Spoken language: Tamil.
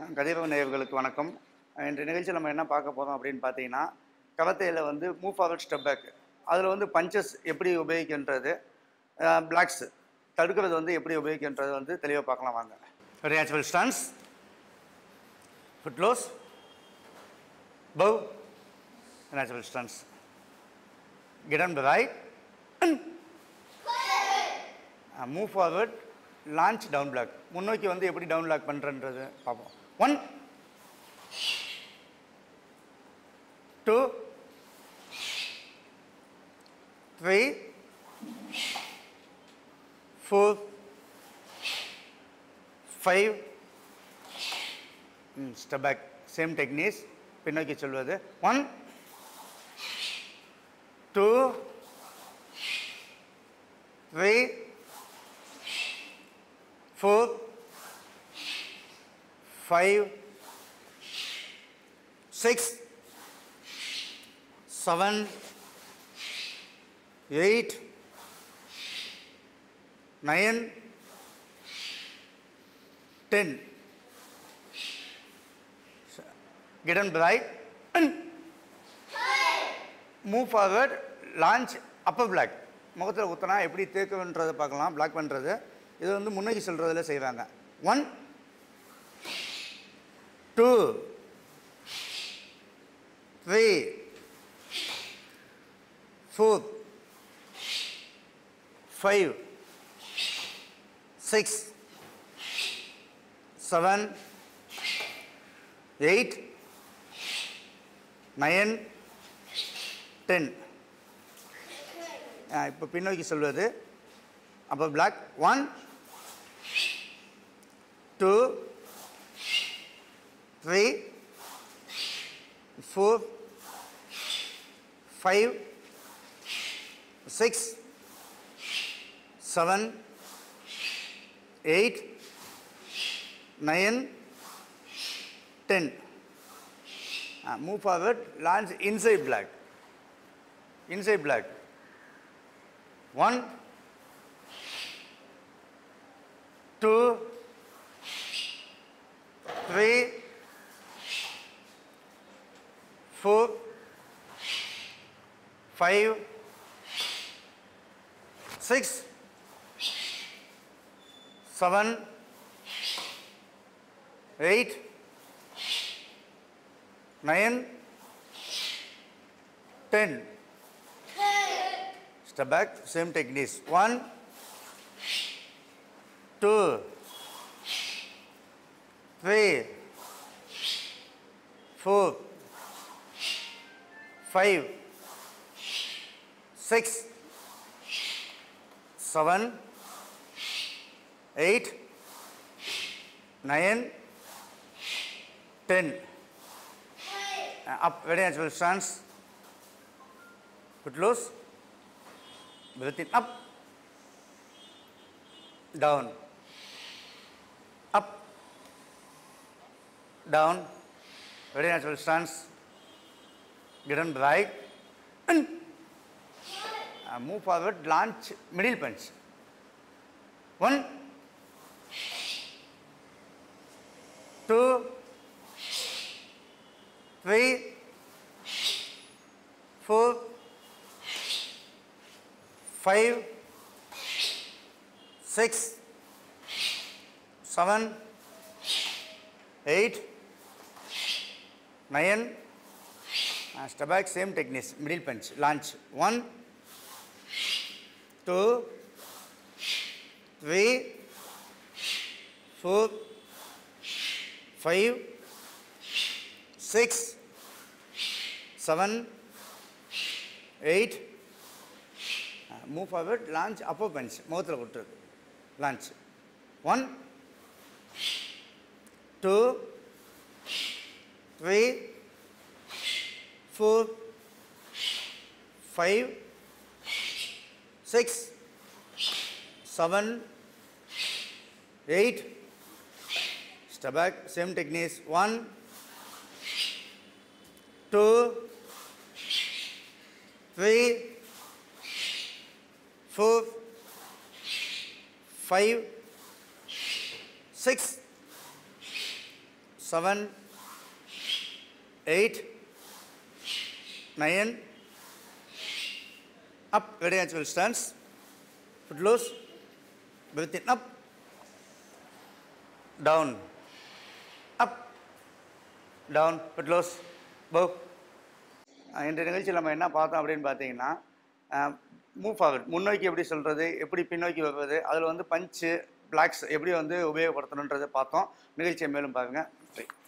கதிரவ நேயர்களுக்கு வணக்கம். இன்றைய நிகழ்ச்சியில் நம்ம என்ன பார்க்க போகிறோம் அப்படின்னு பார்த்தீங்கன்னா, கராத்தேல வந்து மூவ் ஃபார்வர்ட் ஸ்டெப் பேக், அதில் வந்து பஞ்சஸ் எப்படி உபயோகிக்கின்றது, பிளாக்ஸ் தடுக்கிறது வந்து எப்படி உபயோகிக்கின்றது வந்து தெளிவாக பார்க்கலாம் வாங்க. Natural stance, foot close, bow, natural stance, get on the right, move forward, launch down block. முன்னோக்கி வந்து எப்படி டவுன் பிளாக் பண்ணுறன்றது பார்ப்போம். 1 2 3 4 5 ஸ்டெப் பேக். சேம் டெக்னிக்ஸ், பின்னோக்கி சொல்வது. 1 2 3 4 5 6 7 8 9 10. Get on right and move forward, launch upper black. முகத்தில் குத்தினா எப்படி தேக்குன்றதை பார்க்கலாம். பிளாக் பண்ணுறது இது வந்து முன்னோக்கி சொல்கிறதுல செய்வாங்க. 1 2 3 4 5 6 7 8 9 10. இப்போ பின்னோக்கி சொல்வது அப்போ block. 1 2 3 4 5 6 7 8 9 10. Move forward, launch inside black. Inside black. 1 2 3 4 5 6 7 8 9 10. Step back, same techniques. 1 2 3 4 5 6 7 8 9 10. Up, very natural stance. Put loose. Breathe in, up, down, up, down. Very natural stance. Get on right and move forward, launch middle punch. 1 2 3 4 5 6 7 8 9. Step back, same techniques, middle punch, launch. 1 2 3 4 5 6 7 8. Move forward, launch upper punch. மவுத்தில் விட்டுறது. Launch. 1 2 3 4 5 6 7 8. Step back, same techniques. 1 2 3 4 5 6 7, 8, 9, up, very natural stance, foot loose, breathe in, up, down, up, down, foot loose, bow. இந்த நிகழ்ச்சியில் நம்ம என்ன பார்த்தோம் அப்படின்னு பார்த்தீங்கன்னா, மூவ் ஃபார்வர்ட், முன்னோக்கி எப்படி சொல்கிறது, எப்படி பின்னோக்கி வருவது, அதில் வந்து பஞ்சு பிளாக்ஸ் எப்படி வந்து உபயோகப்படுத்தணுன்றதை பார்த்தோம். நிகழ்ச்சியை மேலும் பாருங்கள்.